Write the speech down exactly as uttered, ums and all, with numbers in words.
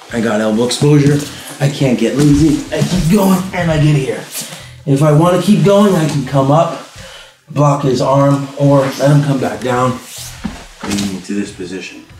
I got elbow exposure. I can't get lazy. I keep going and I get here. If I want to keep going, I can come up, block his arm, or let him come back down, bring me into this position.